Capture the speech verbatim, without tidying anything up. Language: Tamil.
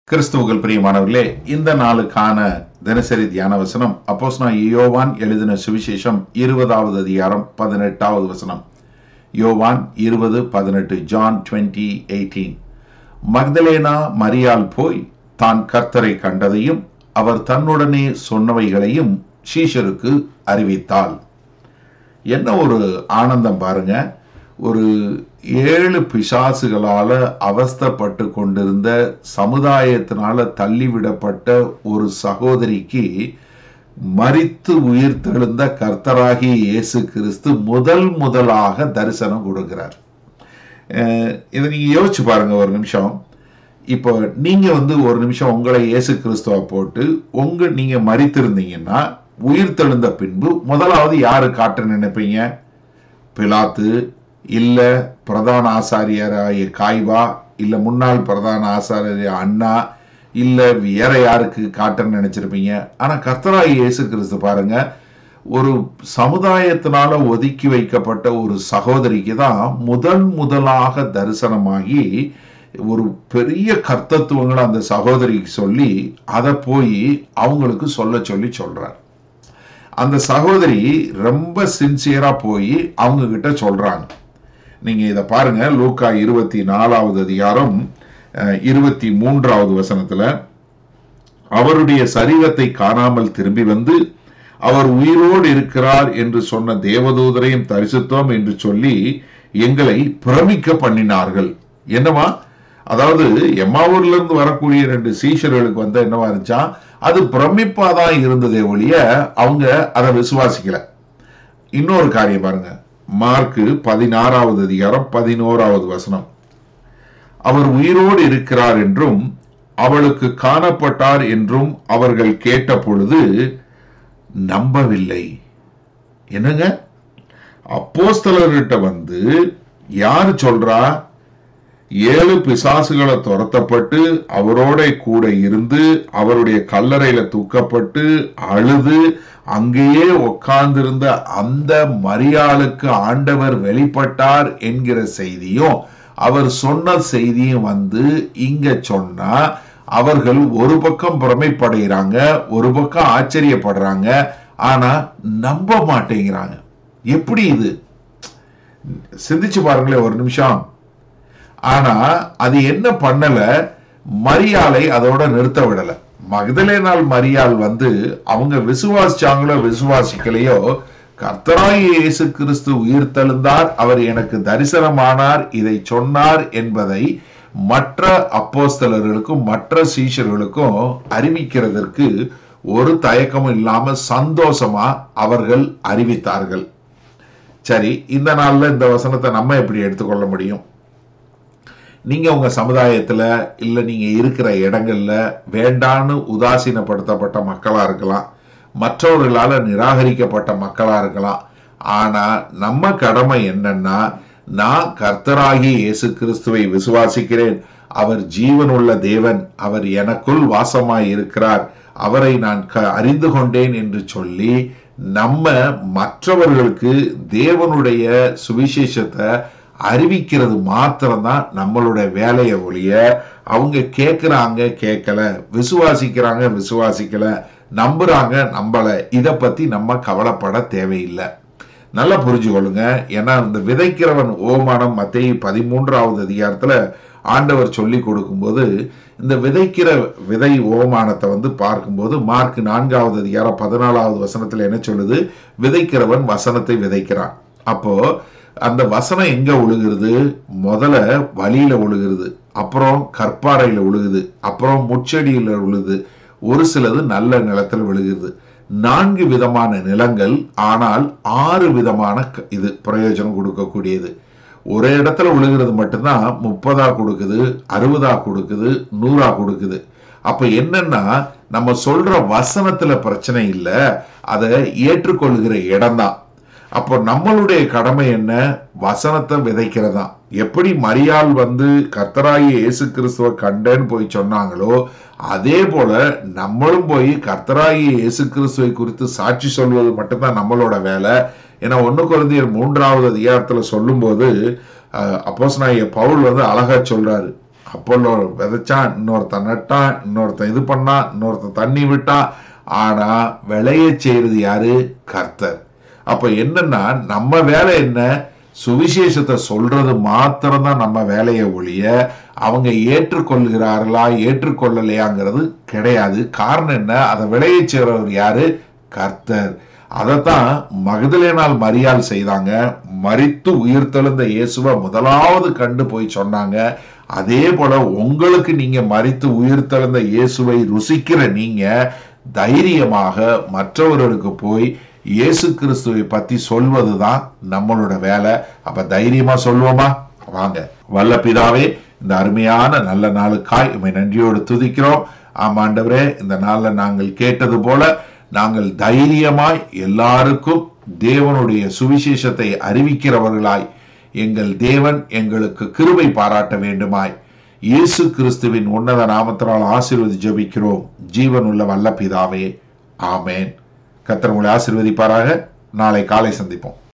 கிறிஸ்துவுக்குள் பிரியமானவர்களே, இந்த நாளுக்கான தினசரி தியான வசனம் அப்போஸ்தலனாகிய யோவான் எழுதின சுவிசேஷம் இருபதாவது அதிகாரம் பதினெட்டாவது வசனம். யோவான் இருபது பதினெட்டு. ஜான் இருபது பதினெட்டு. மக்தலேனா மரியாள் போய் தான் கர்த்தரை கண்டதையும் அவர் தன்னுடனே சொன்னவைகளையும் சீஷருக்கு அறிவித்தாள். என்ன ஒரு ஆனந்தம் பாருங்க. ஒரு ஏழு பிசாசுகளால அவஸ்தைப்பட்டு கொண்டிருந்த, சமுதாயத்தினால தள்ளிவிடப்பட்ட ஒரு சகோதரிக்கு மரித்து உயிர்த்தெழுந்த கர்த்தராகிய இயேசு கிறிஸ்து முதல் முதலாக தரிசனம் கொடுக்கிறார். இதை நீங்க யோசிச்சு பாருங்க ஒரு நிமிஷம். இப்போ நீங்க வந்து ஒரு நிமிஷம் உங்களை இயேசு கிறிஸ்துவ போட்டு உங்க நீங்க மரித்திருந்தீங்கன்னா, உயிர்த்தெழுந்த பின்பு முதலாவது யாரு காட்ட நினைப்பீங்க? பிலாத்து, இல்ல பிரதான ஆசாரியராகிய காய்வா, இல்ல முன்னாள் பிரதான ஆசாரியர் அண்ணா, இல்ல வேற யாருக்கு காட்டன்னு நினைச்சிருப்பீங்க. ஆனா கர்த்தராகிய இயேசு கிறிஸ்து பாருங்க, ஒரு சமுதாயத்தினால ஒதுக்கி வைக்கப்பட்ட ஒரு சகோதரிக்கு தான் முதல் முதலாக தரிசனமாகி ஒரு பெரிய கர்த்தத்துவங்களை அந்த சகோதரிக்கு சொல்லி அதை போய் அவங்களுக்கு சொல்ல சொல்லி சொல்றார். அந்த சகோதரி ரொம்ப சின்சியரா போய் அவங்க கிட்ட சொல்றாங்க. நீங்க இதை பாருங்க, லூக்கா இருபத்தி நாலாவது அதிகாரம் இருபத்தி மூன்றாவது வசனத்துல, அவருடைய சரீரத்தை காணாமல் திரும்பி வந்து அவர் உயிரோடு இருக்கிறார் என்று சொன்ன தேவதூதரையும் தரிசித்தோம் என்று சொல்லி எங்களை பிரமிக்க பண்ணினார்கள். என்னவா? அதாவது எம்மாவூர்ல இருந்து வரக்கூடிய ரெண்டு சீஷர்களுக்கு வந்து என்னவா இருந்துச்சா, அது பிரமிப்பாதான் இருந்ததே ஒழிய அவங்க அதை விசுவாசிக்கல. இன்னொரு காரியம் பாருங்க, மார்க்கு பதினாறாவது அதிகாரம் பதினோராவது வசனம், அவர் உயிரோடு இருக்கிறார் என்றும் அவளுக்கு காணப்பட்டார் என்றும் அவர்கள் கேட்ட பொழுது நம்பவில்லை. என்னங்க, அப்போஸ்தலர்கிட்ட வந்து யாரு சொல்றா? ஏழு பிசாசுகளை துரத்தப்பட்டு அவரோட கூட இருந்து அவருடைய கல்லறையில தூக்கப்பட்டு அழுது அங்கேயே உட்கார்ந்திருந்த அந்த மரியாளுக்கு ஆண்டவர் வெளிப்பட்டார் என்கிற செய்தியும் அவர் சொன்ன செய்தியும் வந்து இங்க சொன்னா அவர்கள் ஒரு பக்கம் பிரமைப்படைகிறாங்க, ஒரு பக்கம் ஆச்சரியப்படுறாங்க, ஆனா நம்ப மாட்டேங்கிறாங்க. எப்படி இது? சிந்திச்சு பாருங்களேன் ஒரு நிமிஷம். ஆனா அது என்ன பண்ணல, மரியாளை அதோட நிறுத்த விடல. மக்தலேனாள் மரியாள் வந்து அவங்க விசுவாசிச்சாங்களோ விசுவாசிக்கலையோ, கர்த்தராகிய இயேசு கிறிஸ்து உயிர்த்தெழுந்தார், அவர் எனக்கு தரிசனமானார், இதை சொன்னார் என்பதை மற்ற அப்போஸ்தலர்களுக்கும் மற்ற சீஷர்களுக்கும் அறிவிக்கிறதற்கு ஒரு தயக்கமும் இல்லாம சந்தோஷமா அவர்கள் அறிவித்தார்கள். சரி, இந்த நாள்ல இந்த வசனத்தை நம்ம எப்படி எடுத்துக்கொள்ள முடியும்? நீங்க உங்க சமுதாயத்துல இல்ல நீங்க இருக்கிற இடங்கள்ல வேண்டான்னு உதாசீனப்படுத்தப்பட்ட மக்களா இருக்கலாம், மற்றவர்களால நிராகரிக்கப்பட்ட மக்களா இருக்கலாம். ஆனா நம்ம கடமை என்னன்னா, நான் கர்த்தராகிய இயேசு கிறிஸ்துவை விசுவாசிக்கிறேன், அவர் ஜீவனுள்ள தேவன், அவர் எனக்குள் வாசமாய் இருக்கிறார், அவரை நான் அறிந்து கொண்டேன் என்று சொல்லி நம்ம மற்றவர்களுக்கு தேவனுடைய சுவிசேஷத்தை அறிவிக்கிறது மாத்திரம்தான் நம்மளுடைய வேலையை ஒழிய, அவங்க கேட்கிறாங்க கேட்கல, விசுவாசிக்கிறாங்க விசுவாசிக்கல, நம்புறாங்க நம்பல, இதை பத்தி நம்ம கவலைப்பட தேவையில்லை. நல்லா புரிஞ்சுக்கொள்ளுங்க. ஏன்னா இந்த விதைக்கிறவன் ஓமானம் மத்தேயு பதிமூன்றாவது அதிகாரத்துல ஆண்டவர் சொல்லி கொடுக்கும்போது, இந்த விதைக்கிற விதை ஓமானத்தை வந்து பார்க்கும்போது மார்க் நான்காவது அதிகாரம் பதினாலாவது வசனத்துல என்ன சொல்லுது? விதைக்கிறவன் வசனத்தை விதைக்கிறான். அப்போ அந்த வசனம் எங்க உழுகிறது? முதல்ல வழியில உழுகிறது, அப்புறம் கற்பாறையில உழுகுது, அப்புறம் முச்செடியில உழுகுது, ஒரு சிலது நல்ல நிலத்தில் விழுகிறது. நான்கு விதமான நிலங்கள், ஆனால் ஆறு விதமான இது பிரயோஜனம் கொடுக்கக்கூடியது. ஒரே இடத்துல உழுகிறது மட்டும்தான் முப்பதா கொடுக்குது, அறுபதா கொடுக்குது, நூறா கொடுக்குது. அப்ப என்னன்னா, நம்ம சொல்ற வசனத்துல பிரச்சனை இல்லை, அதை ஏற்றுக்கொள்கிற இடம்தான். அப்போ நம்மளுடைய கடமை என்ன? வசனத்தை விதைக்கிறதா. எப்படி மரியாள் வந்து கர்த்தராகிய இயேசு கிறிஸ்துவ கண்டேன்னு போய் சொன்னாங்களோ, அதே போல நம்மளும் போய் கர்த்தராகிய இயேசு கிறிஸ்துவை குறித்து சாட்சி சொல்வது மட்டும்தான் நம்மளோட வேலை. ஏன்னா ஒன்னு கொரிந்தியர் மூன்றாவது அதிகாரத்துல சொல்லும் போது அப்போஸ்தலனாகிய பவுல் வந்து அழகா சொல்றாரு, அப்போல்லோ விதைச்சான், இன்னொருத்தன் நட்டான், இன்னொருத்தன் இது பண்ணான், இன்னொருத்தன் தண்ணி விட்டான். ஆனா விளைய செய்யறது யாரு? கர்த்தர். அப்ப என்னன்னா நம்ம வேலை என்ன? சுவிசேஷத்தை சொல்றது மாத்திரம்தான் நம்ம வேலையை ஒழிய அவங்க ஏற்றுக்கொள்கிறார்களா ஏற்றுக்கொள்ளலையாங்கிறது கிடையாது. காரணம் என்ன? அதை விளைய செய்றவர் யாரு? கர்த்தர். அதைத்தான் மகதலேனாள் மரியாள் செய்தாங்க. மரித்து உயிர்த்தெழுந்த இயேசுவை முதலாவது கண்டு போய் சொன்னாங்க. அதே போல உங்களுக்கு நீங்க மரித்து உயிர்த்தெழுந்த இயேசுவை ருசிக்கிற நீங்க தைரியமாக மற்றவர்களுக்கு போய் இயேசு கிறிஸ்துவை பத்தி சொல்வதுதான் நம்மளோட வேலை. அப்ப தைரியமா சொல்லுவோமா? வாங்க. வல்ல பிதாவே, இந்த அருமையான நல்ல நாளுக்காய் உம்மை நன்றியோடு துதிக்கிறோம். ஆமாண்டவரே, இந்த நாள்ல நாங்கள் கேட்டது போல நாங்கள் தைரியமாய் எல்லாருக்கும் தேவனுடைய சுவிசேஷத்தை அறிவிக்கிறவர்களாய் எங்கள் தேவன் எங்களுக்கு கிருபை பாராட்ட வேண்டுமாய் இயேசு கிறிஸ்துவின் உன்னத நாமத்தினால் ஆசீர்வதி ஜெபிக்கிறோம் ஜீவனுள்ள வல்ல பிதாவே, ஆமேன். கர்த்தர் உங்களை ஆசீர்வதிப்பாராக. நாளை காலை சந்திப்போம்.